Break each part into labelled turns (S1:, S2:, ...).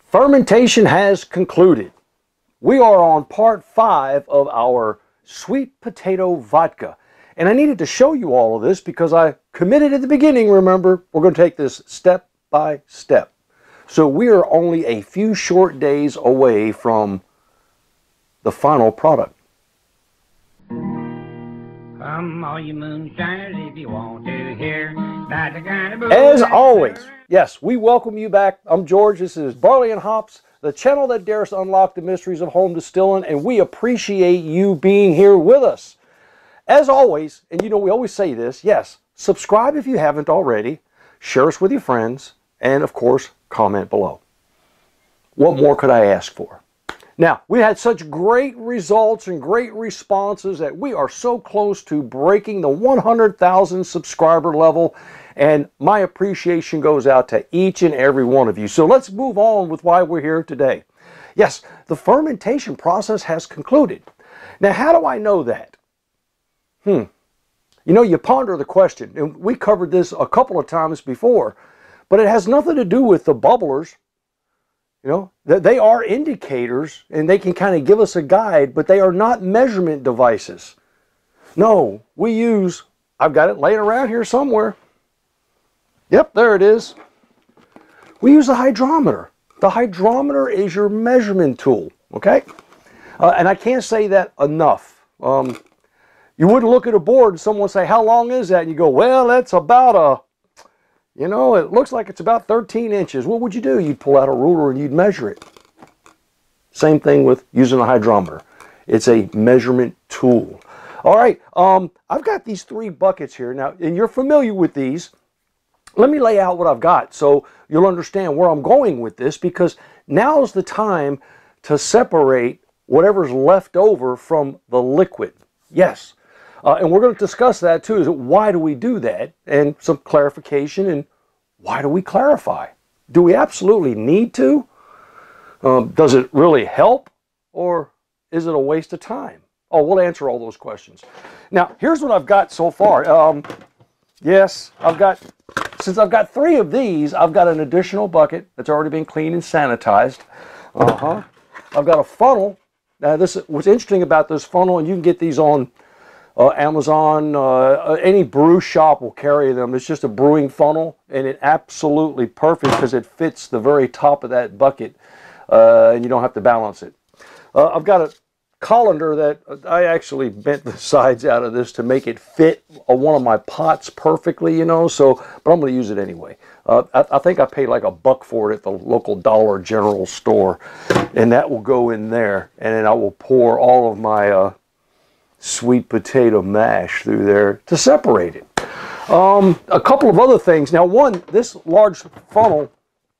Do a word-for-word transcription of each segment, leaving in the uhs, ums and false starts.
S1: Fermentation has concluded. We are on part five of our sweet potato vodka. And I needed to show you all of this because I committed at the beginning, remember, we're going to take this step by step. So we are only a few short days away from the final product.
S2: Come all you moonshiners if you want to hear about the kind of booze.
S1: As always, yes, we welcome you back. I'm George. This is Barley and Hops, the channel that dares to unlock the mysteries of home distilling, and we appreciate you being here with us. As always, and you know we always say this, yes, subscribe if you haven't already, share us with your friends, and of course, comment below. What more could I ask for? Now, we had such great results and great responses that we are so close to breaking the one hundred thousand subscriber level, and my appreciation goes out to each and every one of you. So let's move on with why we're here today. Yes, the fermentation process has concluded. Now, how do I know that? Hmm. You know, you ponder the question, and we covered this a couple of times before, but it has nothing to do with the bubblers. You know, they are indicators and they can kind of give us a guide, but they are not measurement devices. No, we use, I've got it laying around here somewhere. Yep, there it is. We use a hydrometer. The hydrometer is your measurement tool, okay? Uh, and I can't say that enough. Um, you wouldn't look at a board and someone would say, how long is that? And you go, well, that's about a, you know, it looks like it's about thirteen inches. What would you do? You'd pull out a ruler and you'd measure it. Same thing with using a hydrometer. It's a measurement tool. All right, um, I've got these three buckets here. Now, and you're familiar with these. Let me lay out what I've got so you'll understand where I'm going with this, because now's the time to separate whatever's left over from the liquid. Yes. Uh, and we're going to discuss that too. Is why do we do that? And some clarification. And why do we clarify? Do we absolutely need to? Um, does it really help? Or is it a waste of time? Oh, we'll answer all those questions. Now, here's what I've got so far. Um, yes, I've got, since I've got three of these, I've got an additional bucket that's already been cleaned and sanitized. Uh-huh. I've got a funnel. Now, this, what's interesting about this funnel, and you can get these on Uh, Amazon, uh, any brew shop will carry them. It's just a brewing funnel, and it's absolutely perfect because it fits the very top of that bucket, uh, and you don't have to balance it. Uh, I've got a colander that I actually bent the sides out of this to make it fit uh, one of my pots perfectly, you know, so, but I'm going to use it anyway. Uh, I, I think I paid like a buck for it at the local Dollar General store, and that will go in there, and then I will pour all of my uh, sweet potato mash through there to separate it. Um, a couple of other things. Now, one, this large funnel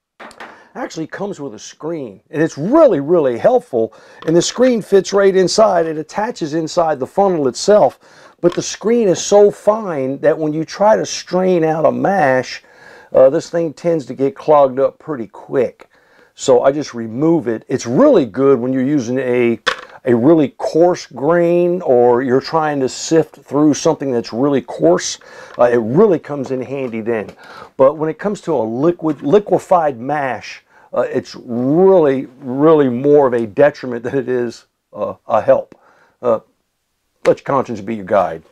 S1: actually comes with a screen, and it's really, really helpful. And the screen fits right inside. It attaches inside the funnel itself, but the screen is so fine that when you try to strain out a mash, uh, this thing tends to get clogged up pretty quick. So I just remove it. It's really good when you're using a a really coarse grain, or you're trying to sift through something that's really coarse. Uh, it really comes in handy then. But when it comes to a liquid, liquefied mash, uh, it's really, really more of a detriment than it is uh, a help. Uh, let your conscience be your guide.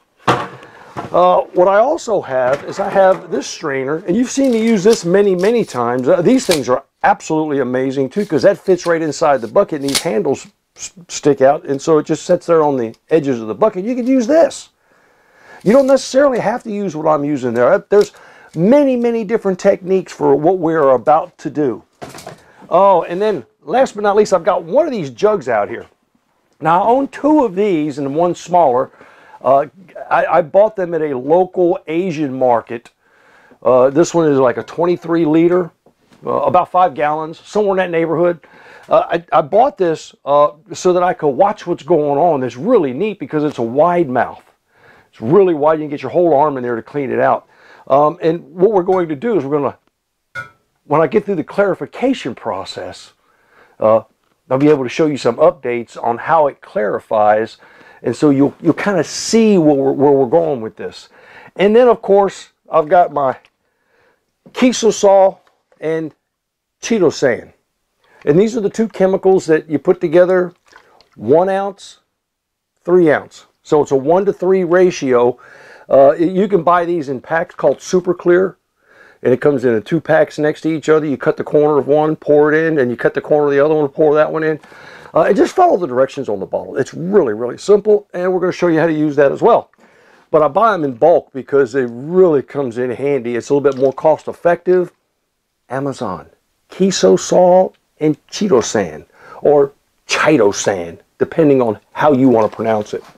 S1: Uh, what I also have is I have this strainer, and you've seen me use this many, many times. Uh, these things are absolutely amazing too, because that fits right inside the bucket, and these handles stick out, and so it just sits there on the edges of the bucket. You could use this. You don't necessarily have to use what I'm using there. There's many, many different techniques for what we're about to do. Oh, and then last but not least, I've got one of these jugs out here. Now, I own two of these and one smaller. Uh, I, I bought them at a local Asian market. Uh, this one is like a twenty-three liter, uh, about five gallons, somewhere in that neighborhood. Uh, I, I bought this uh, so that I could watch what's going on. It's really neat because it's a wide mouth. It's really wide. You can get your whole arm in there to clean it out. Um, and what we're going to do is we're going to, when I get through the clarification process, uh, I'll be able to show you some updates on how it clarifies. And so you'll, you'll kind of see where we're, where we're going with this. And then, of course, I've got my Kiso saw and Cheeto sand. And these are the two chemicals that you put together, one ounce, three ounce. So it's a one to three ratio. Uh, you can buy these in packs called Super Clear, and it comes in two packs next to each other. You cut the corner of one, pour it in, and you cut the corner of the other one, pour that one in. Uh, and just follow the directions on the bottle. It's really, really simple, and we're going to show you how to use that as well. But I buy them in bulk because it really comes in handy. It's a little bit more cost effective. Amazon, Kiso salt and chitosan, or chitosan, depending on how you want to pronounce it.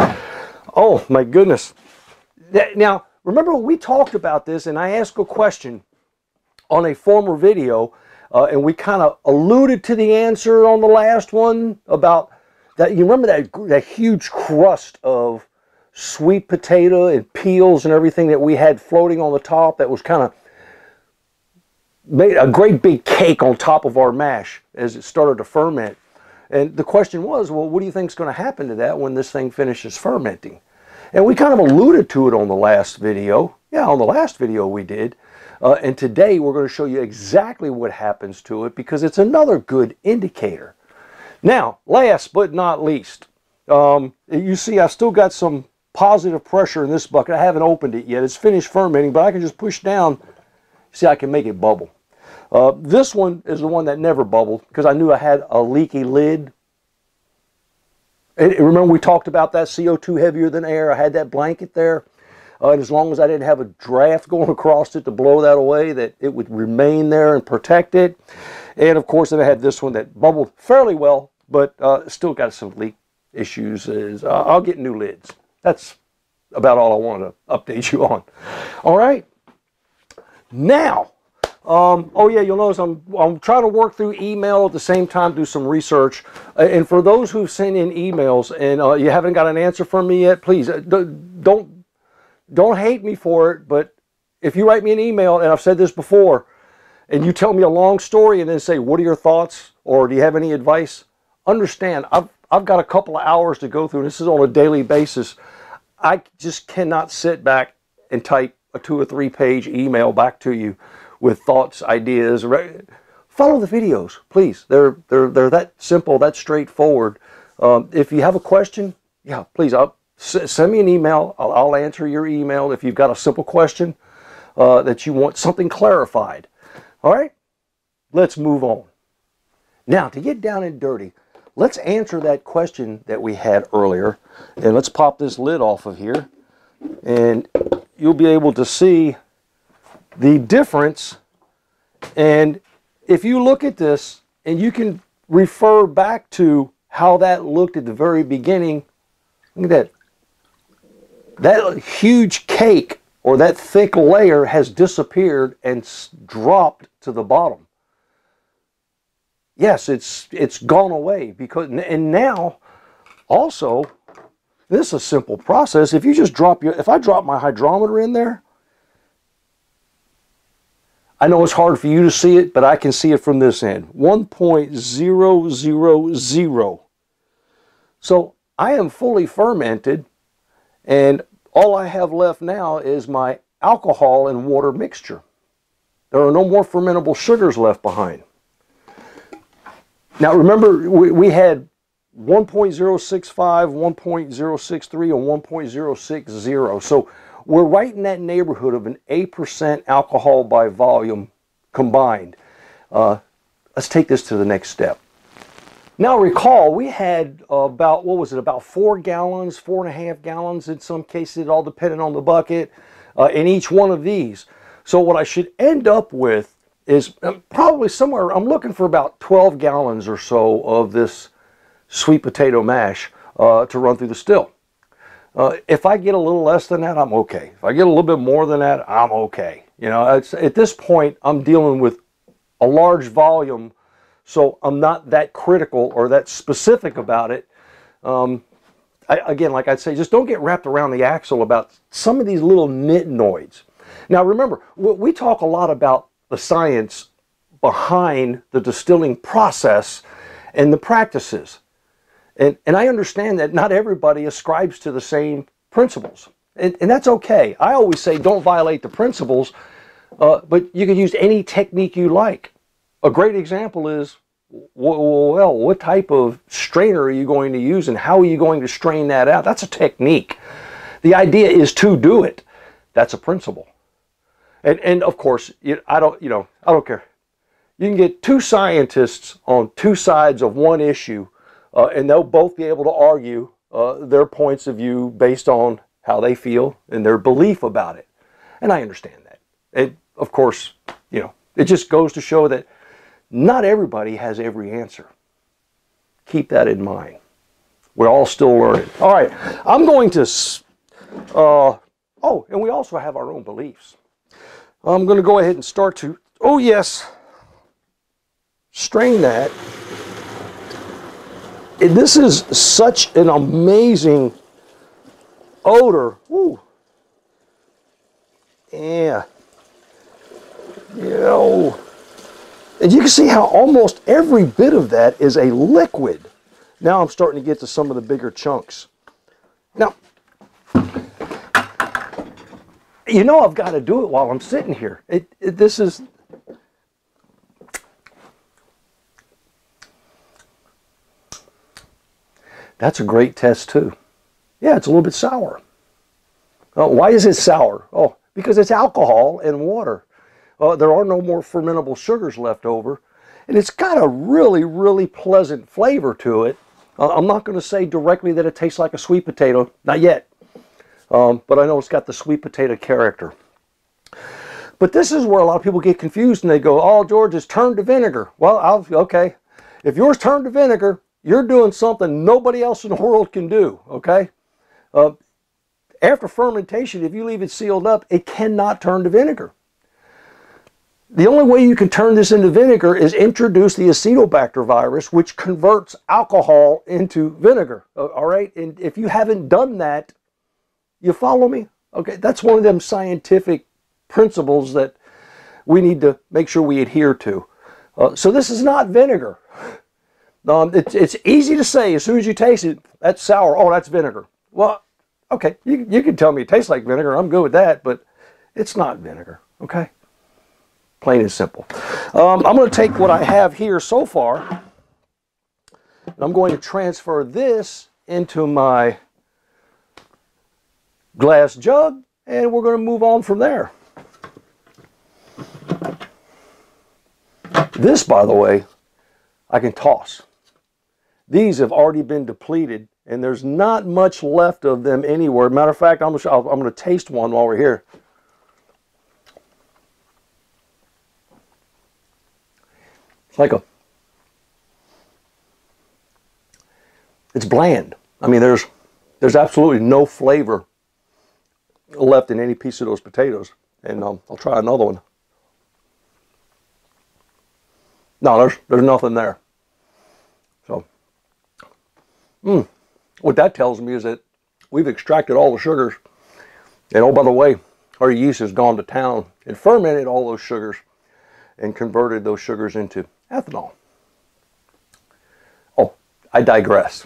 S1: Oh my goodness. Now, remember we talked about this, and I asked a question on a former video, uh, and we kind of alluded to the answer on the last one about that. You remember that, that huge crust of sweet potato and peels and everything that we had floating on the top that was kind of made a great big cake on top of our mash as it started to ferment. And the question was, well, what do you think is going to happen to that when this thing finishes fermenting? And we kind of alluded to it on the last video. Yeah, on the last video we did. Uh, and today we're going to show you exactly what happens to it, because it's another good indicator. Now, last but not least, um, you see I've still got some positive pressure in this bucket. I haven't opened it yet. It's finished fermenting, but I can just push down. See, I can make it bubble. Uh, this one is the one that never bubbled because I knew I had a leaky lid. And remember we talked about that C O two heavier than air. I had that blanket there. Uh, and as long as I didn't have a draft going across it to blow that away, that it would remain there and protect it. And of course, then I had this one that bubbled fairly well, but uh, still got some leak issues. Is uh, I'll get new lids. That's about all I want to update you on. All right. Now, um, oh yeah, you'll notice I'm, I'm trying to work through email at the same time, do some research. Uh, and for those who've sent in emails and uh, you haven't got an answer from me yet, please uh, don't, don't hate me for it. But if you write me an email, and I've said this before, and you tell me a long story and then say, what are your thoughts? Or do you have any advice? Understand, I've, I've got a couple of hours to go through. This is on a daily basis. I just cannot sit back and type a two or three page email back to you with thoughts, ideas. Follow the videos, please. They're, they're, they're that simple, that straightforward. Um, if you have a question, yeah, please, I'll, send me an email. I'll, I'll answer your email if you've got a simple question uh, that you want something clarified. All right, let's move on. Now, to get down and dirty, let's answer that question that we had earlier. And let's pop this lid off of here. And you'll be able to see the difference. And if you look at this, and you can refer back to how that looked at the very beginning, look at that. That huge cake, or that thick layer, has disappeared and dropped to the bottom. Yes, it's it's gone away, because and now also this is a simple process. If you just drop your if I drop my hydrometer in there, I know it's hard for you to see it, but I can see it from this end. one point zero zero zero. So I am fully fermented, and all I have left now is my alcohol and water mixture. There are no more fermentable sugars left behind. Now remember, we, we had one point zero six five, one point zero six three, and one point zero six zero. So we're right in that neighborhood of an eight percent alcohol by volume combined. Uh, let's take this to the next step. Now recall, we had about, what was it, about four gallons, four and a half gallons in some cases, it all depended on the bucket, uh, in each one of these. So what I should end up with is probably somewhere, I'm looking for about twelve gallons or so of this sweet potato mash uh, to run through the still. Uh, if I get a little less than that, I'm okay. If I get a little bit more than that, I'm okay. You know, it's, at this point, I'm dealing with a large volume, so I'm not that critical or that specific about it. Um, I, again, like I'd say, just don't get wrapped around the axle about some of these little nitnoids. Now remember, we talk a lot about the science behind the distilling process and the practices. And, and I understand that not everybody ascribes to the same principles. And, and that's okay. I always say don't violate the principles, uh, but you can use any technique you like. A great example is well, what type of strainer are you going to use and how are you going to strain that out? That's a technique. The idea is to do it. That's a principle. And, and of course, you, I don't, you know, I don't care. You can get two scientists on two sides of one issue, uh, and they'll both be able to argue uh, their points of view based on how they feel and their belief about it. And I understand that. And of course, you know, it just goes to show that not everybody has every answer. Keep that in mind. We're all still learning. All right, I'm going to, uh, oh, and we also have our own beliefs. I'm going to go ahead and start to, oh yes, strain that. And this is such an amazing odor. Woo. Yeah. Yo. And you can see how almost every bit of that is a liquid. Now I'm starting to get to some of the bigger chunks. Now, you know I've got to do it while I'm sitting here. It, it, this is... That's a great test too. Yeah, it's a little bit sour. Uh, why is it sour? Oh, because it's alcohol and water. Uh, there are no more fermentable sugars left over. And it's got a really, really pleasant flavor to it. Uh, I'm not going to say directly that it tastes like a sweet potato. Not yet. Um, but I know it's got the sweet potato character. But this is where a lot of people get confused and they go, oh, George, it's turned to vinegar. Well, I'll, okay. If yours turned to vinegar, you're doing something nobody else in the world can do, okay? Uh, after fermentation, if you leave it sealed up, it cannot turn to vinegar. The only way you can turn this into vinegar is introduce the Acetobacter virus, which converts alcohol into vinegar, all right? And if you haven't done that, you follow me? Okay, that's one of them scientific principles that we need to make sure we adhere to. Uh, so this is not vinegar. Um, it's, it's easy to say as soon as you taste it, that's sour. Oh, that's vinegar. Well, okay, you, you can tell me it tastes like vinegar. I'm good with that, but it's not vinegar, okay? Plain and simple. Um, I'm going to take what I have here so far, and I'm going to transfer this into my glass jug, and we're going to move on from there. This, by the way, I can toss. These have already been depleted, and there's not much left of them anywhere. Matter of fact, I'm going I'm to taste one while we're here. It's like a, it's bland. I mean, there's, there's absolutely no flavor left in any piece of those potatoes. And um, I'll try another one. No, there's, there's nothing there. So, mm, what that tells me is that we've extracted all the sugars. And oh, by the way, our yeast has gone to town and fermented all those sugars and converted those sugars into ethanol. Oh, I digress.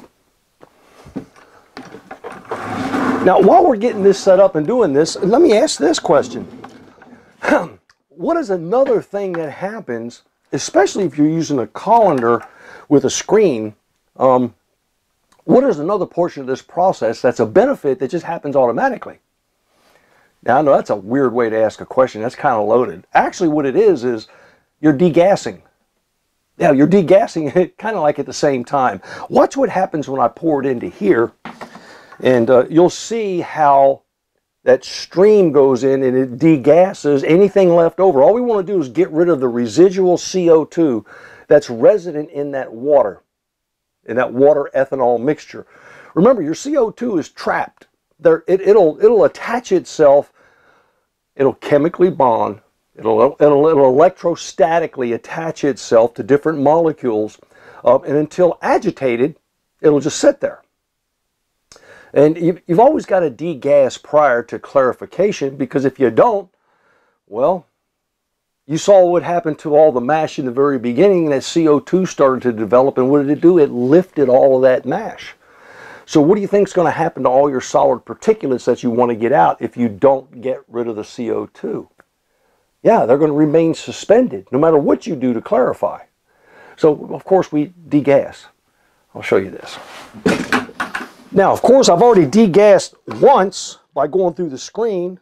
S1: Now, while we're getting this set up and doing this, let me ask this question. What is another thing that happens, especially if you're using a colander with a screen, um, what is another portion of this process that's a benefit that just happens automatically? Now, I know that's a weird way to ask a question. That's kind of loaded. Actually, what it is, is you're degassing. Yeah, you're degassing it kind of like at the same time. Watch what happens when I pour it into here. And uh, you'll see how that stream goes in and it degasses anything left over. All we want to do is get rid of the residual C O two that's resident in that water, in that water ethanol mixture. Remember, your C O two is trapped. There, it, it'll, it'll attach itself, it'll chemically bond, it'll, it'll, it'll electrostatically attach itself to different molecules, uh, and until agitated, it'll just sit there. And you've always got to degas prior to clarification, because if you don't, well, you saw what happened to all the mash in the very beginning. That C O two started to develop, and what did it do? It lifted all of that mash. So what do you think is going to happen to all your solid particulates that you want to get out if you don't get rid of the C O two? Yeah, they're going to remain suspended no matter what you do to clarify. So, of course, we degas. I'll show you this. Now, of course, I've already degassed once by going through the screen.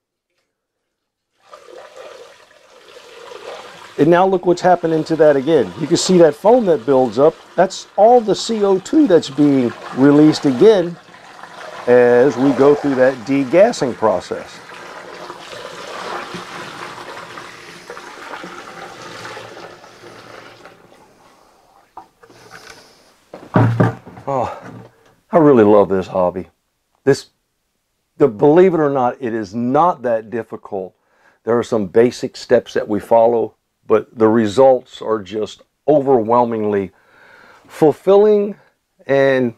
S1: And now look what's happening to that again. You can see that foam that builds up. That's all the C O two that's being released again as we go through that degassing process. Oh, I really love this hobby. This, the, believe it or not, it is not that difficult. There are some basic steps that we follow, but the results are just overwhelmingly fulfilling, and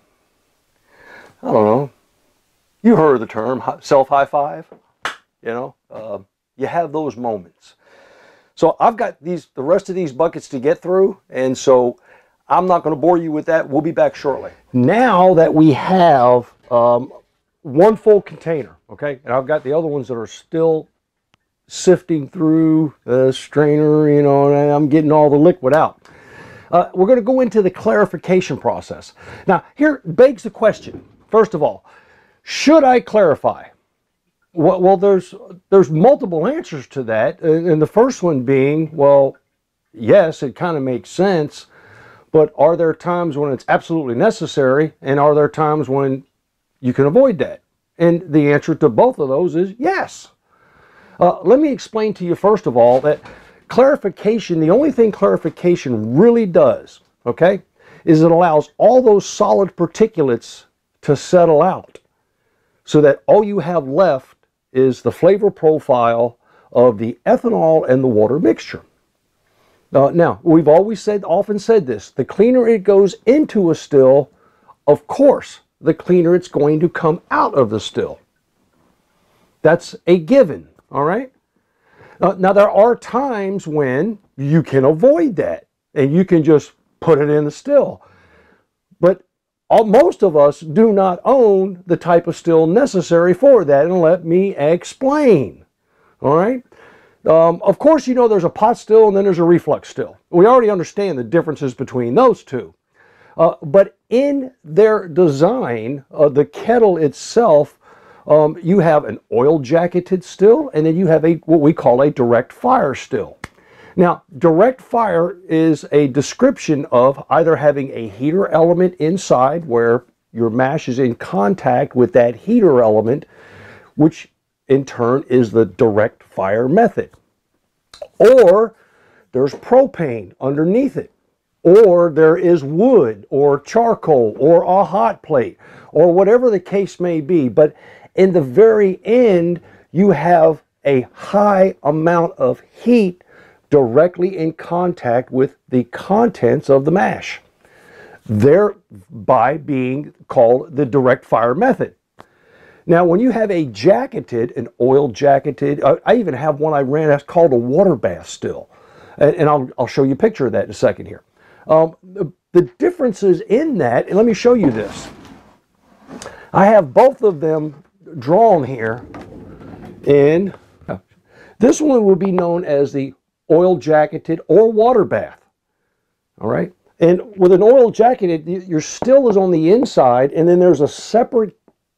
S1: I don't know, you heard the term, self-high five, you know, uh, you have those moments. So I've got these, the rest of these buckets to get through, and so I'm not going to bore you with that. We'll be back shortly. Now that we have um, one full container, okay, and I've got the other ones that are still sifting through the strainer, you know, and I'm getting all the liquid out. Uh, we're going to go into the clarification process. Now, here begs the question, first of all, should I clarify? Well, well there's, there's multiple answers to that, and the first one being, well, yes, it kind of makes sense, but are there times when it's absolutely necessary, and are there times when you can avoid that? And the answer to both of those is yes. Uh, let me explain to you, first of all, that clarification, the only thing clarification really does, okay, is it allows all those solid particulates to settle out so that all you have left is the flavor profile of the ethanol and the water mixture. Uh, now, we've always said, often said this, the cleaner it goes into a still, of course, the cleaner it's going to come out of the still. That's a given. All right. Uh, now, there are times when you can avoid that and you can just put it in the still. But all, most of us do not own the type of still necessary for that. And let me explain. All right. Um, of course, you know, there's a pot still and then there's a reflux still. We already understand the differences between those two. Uh, but in their design, uh, the kettle itself, Um, you have an oil-jacketed still, and then you have a what we call a direct fire still. Now, direct fire is a description of either having a heater element inside where your mash is in contact with that heater element, which in turn is the direct fire method. Or there's propane underneath it. Or there is wood or charcoal or a hot plate or whatever the case may be. But in the very end, you have a high amount of heat directly in contact with the contents of the mash, thereby being called the direct fire method. Now, when you have a jacketed, an oil jacketed, I even have one I ran that's called a water bath still. And, and I'll, I'll show you a picture of that in a second here. Um, the, the differences in that, and let me show you this. I have both of them drawn here, and this one will be known as the oil jacketed or water bath. All right, and with an oil jacketed, your still is on the inside, and then there's a separate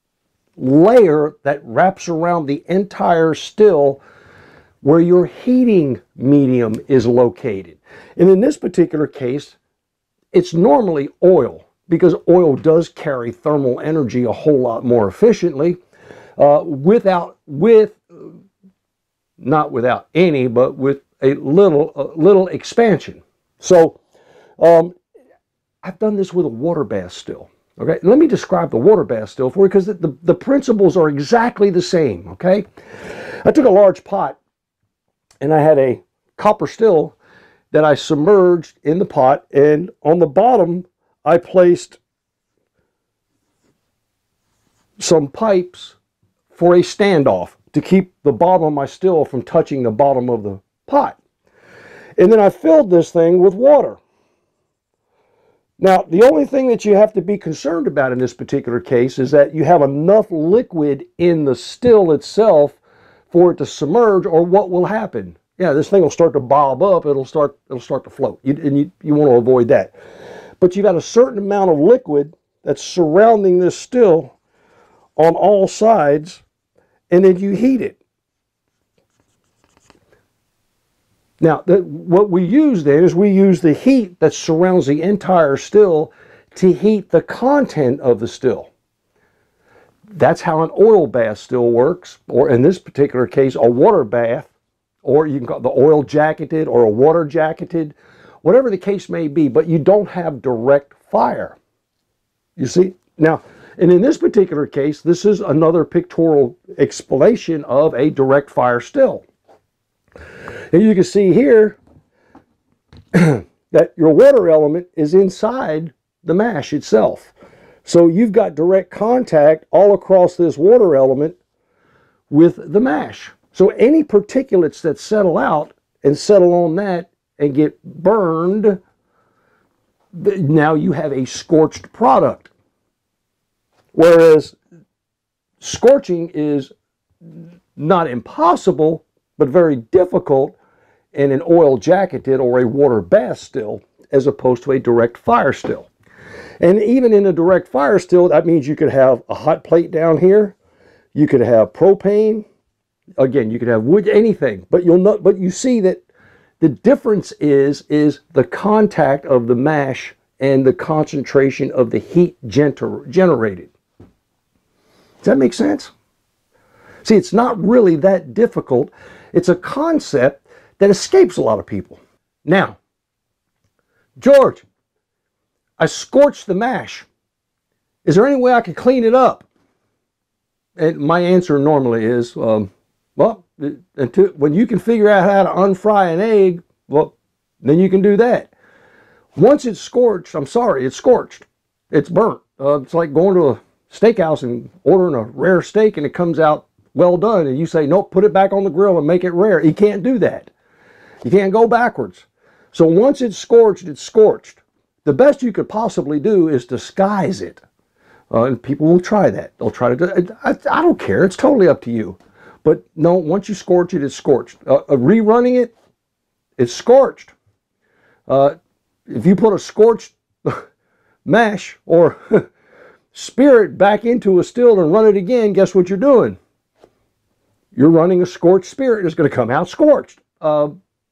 S1: layer that wraps around the entire still where your heating medium is located. And in this particular case, it's normally oil, because oil does carry thermal energy a whole lot more efficiently. Uh, without, with, not without any, but with a little, a little expansion. So, um, I've done this with a water bath still. Okay, let me describe the water bath still for you, because the, the, the principles are exactly the same. Okay, I took a large pot and I had a copper still that I submerged in the pot, and on the bottom I placed some pipes for a standoff to keep the bottom of my still from touching the bottom of the pot. And then I filled this thing with water. Now, the only thing that you have to be concerned about in this particular case is that you have enough liquid in the still itself for it to submerge, or what will happen? yeah, this thing will start to bob up. It'll start, it'll start to float. You, and you, you want to avoid that. But you've got a certain amount of liquid that's surrounding this still on all sides, and then you heat it. Now, the, what we use then is we use the heat that surrounds the entire still to heat the content of the still. That's how an oil bath still works, or in this particular case, a water bath, or you can call it the oil jacketed or a water jacketed, whatever the case may be, but you don't have direct fire. You see? Now, and in this particular case, this is another pictorial explanation of a direct fire still. And you can see here that your water element is inside the mash itself. So you've got direct contact all across this water element with the mash. So any particulates that settle out and settle on that and get burned, now you have a scorched product. Whereas scorching is not impossible, but very difficult in an oil jacketed or a water bath still, as opposed to a direct fire still. And even in a direct fire still, that means you could have a hot plate down here, you could have propane, again, you could have wood, anything, but you'll not, but you see that the difference is, is the contact of the mash and the concentration of the heat gener generated. Does that make sense? See, it's not really that difficult. It's a concept that escapes a lot of people. Now, George, I scorched the mash. Is there any way I could clean it up? And my answer normally is, um, well, until, when you can figure out how to unfry an egg, well, then you can do that. Once it's scorched, I'm sorry, it's scorched. It's burnt. Uh, it's like going to a steakhouse and ordering a rare steak and it comes out well done, and you say, nope, put it back on the grill and make it rare. You can't do that. You can't go backwards. So once it's scorched, it's scorched. The best you could possibly do is disguise it. Uh, and people will try that. They'll try to do it. I, I don't care. It's totally up to you. But no, once you scorch it, it's scorched. Uh, uh, rerunning it, it's scorched. Uh, if you put a scorched mash or spirit back into a still and run it again, guess what you're doing? You're running a scorched spirit. It's going to come out scorched. Uh,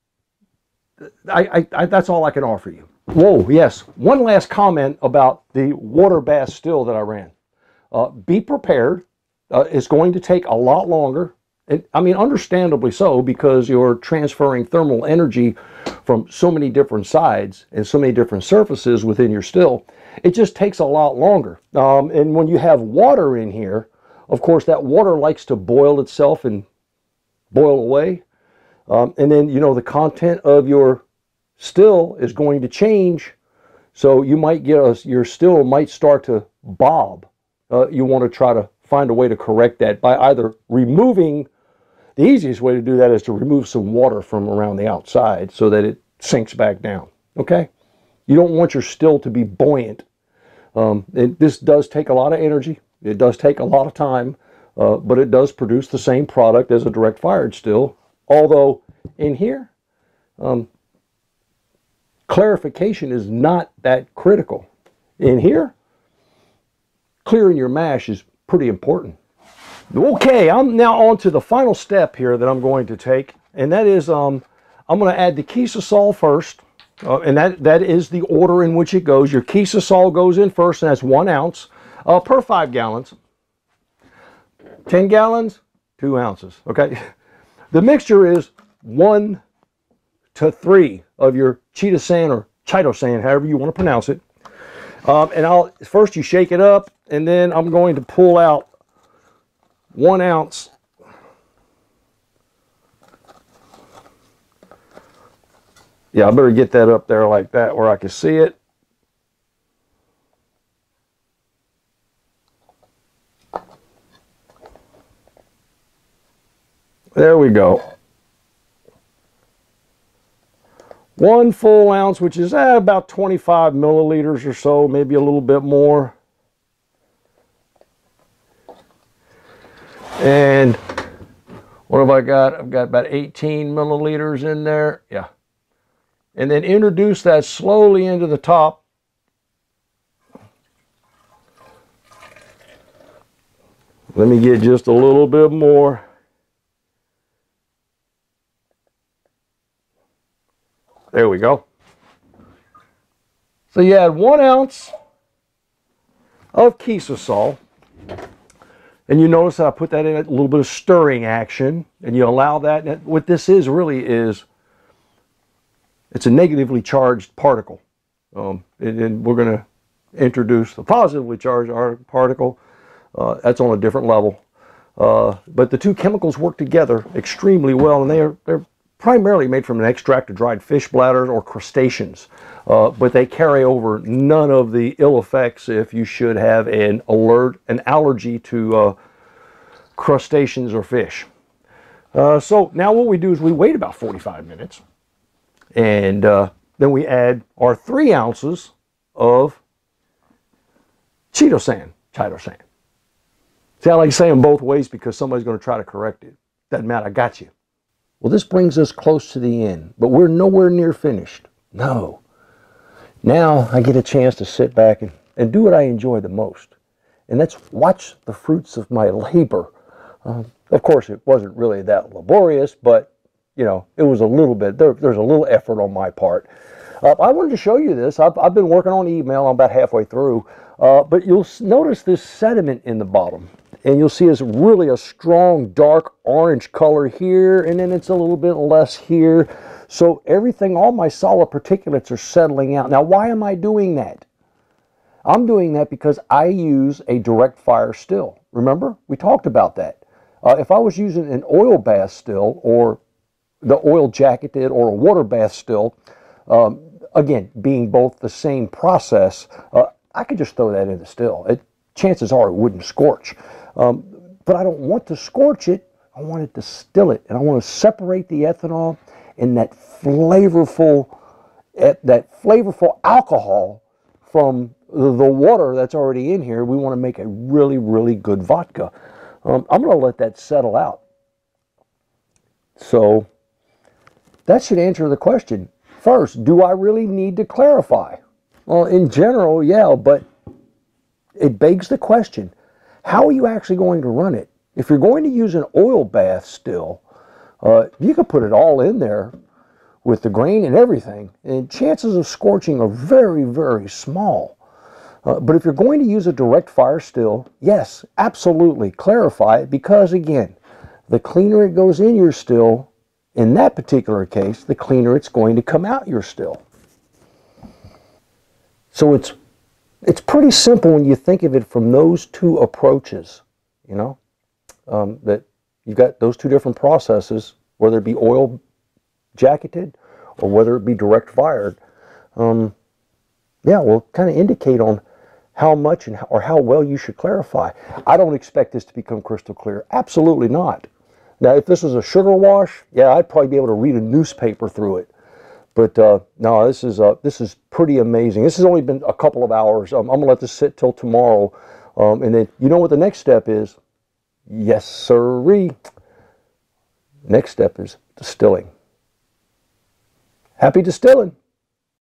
S1: I, I, I, that's all I can offer you. Whoa, yes. One last comment about the water bath still that I ran. Uh, be prepared. Uh, it's going to take a lot longer. And, I mean, understandably so, because you're transferring thermal energy from so many different sides and so many different surfaces within your still. It just takes a lot longer. Um, and when you have water in here, of course, that water likes to boil itself and boil away. Um, and then, you know, the content of your still is going to change. So you might get a, your still might start to bob. Uh, you want to try to find a way to correct that by either removing, the easiest way to do that is to remove some water from around the outside so that it sinks back down. Okay? You don't want your still to be buoyant. Um, it, this does take a lot of energy. It does take a lot of time, uh, but it does produce the same product as a direct fired still. Although in here, um, clarification is not that critical. In here, clearing your mash is pretty important. Okay, I'm now on to the final step here that I'm going to take, and that is um, I'm going to add the Kisasol first, uh, and that, that is the order in which it goes. Your Kisasol goes in first, and that's one ounce uh, per five gallons. ten gallons, two ounces, okay? The mixture is one to three of your chitosan or chitosan, however you want to pronounce it. Um, and I'll first you shake it up, and then I'm going to pull out one ounce yeah, I better get that up there like that where I can see it. There we go. One full ounce, which is eh, about twenty-five milliliters or so, maybe a little bit more. And What have I got? I've got about eighteen milliliters in there. Yeah. And then introduce that slowly into the top. Let me get just a little bit more. There we go. So you add one ounce of Kisasol. And you notice that I put that in a little bit of stirring action. And you allow that. And what this is really is, it's a negatively charged particle. Um, and, and we're going to introduce the positively charged particle. Uh, that's on a different level. Uh, but the two chemicals work together extremely well, and they are, they're primarily made from an extract of dried fish bladders or crustaceans. Uh, but they carry over none of the ill effects if you should have an alert, an allergy to uh, crustaceans or fish. Uh, so now what we do is we wait about forty-five minutes, and uh, then we add our three ounces of chitosan, chitosan. See, I like saying both ways because somebody's going to try to correct it. Doesn't matter, I got you. Well, this brings us close to the end, but we're nowhere near finished. No. Now I get a chance to sit back and, and do what I enjoy the most, and that's watch the fruits of my labor. Um, of course, it wasn't really that laborious, but, you know, it was a little bit, there, there's a little effort on my part. Uh, I wanted to show you this. I've, I've been working on email. I'm about halfway through, uh, but you'll notice this sediment in the bottom. And you'll see it's really a strong dark orange color here, and then it's a little bit less here. So everything, all my solid particulates are settling out. Now, why am I doing that? I'm doing that because I use a direct fire still. Remember? We talked about that. Uh, if I was using an oil bath still, or the oil jacketed, or a water bath still, um, again, being both the same process, uh, I could just throw that in the still. It, chances are it wouldn't scorch. Um, but I don't want to scorch it. I want to distill it, and I want to separate the ethanol and that flavorful, that flavorful alcohol from the water that's already in here. We want to make a really, really good vodka. Um, I'm going to let that settle out. So that should answer the question. First, do I really need to clarify? Well, in general, yeah, but it begs the question. How are you actually going to run it? If you're going to use an oil bath still, uh, you can put it all in there with the grain and everything, and chances of scorching are very, very small. Uh, but if you're going to use a direct fire still, yes, absolutely, clarify it, because again, the cleaner it goes in your still, in that particular case, the cleaner it's going to come out your still. So it's It's pretty simple when you think of it from those two approaches, you know, um, that you've got those two different processes, whether it be oil jacketed or whether it be direct fired. Um, yeah, will kind of indicate on how much and how, or how well you should clarify. I don't expect this to become crystal clear. Absolutely not. Now, if this was a sugar wash, yeah, I'd probably be able to read a newspaper through it. But uh, no, this is uh, this is pretty amazing. This has only been a couple of hours. Um, I'm gonna let this sit till tomorrow, um, and then you know what the next step is? Yes, sirree. Next step is distilling. Happy distilling.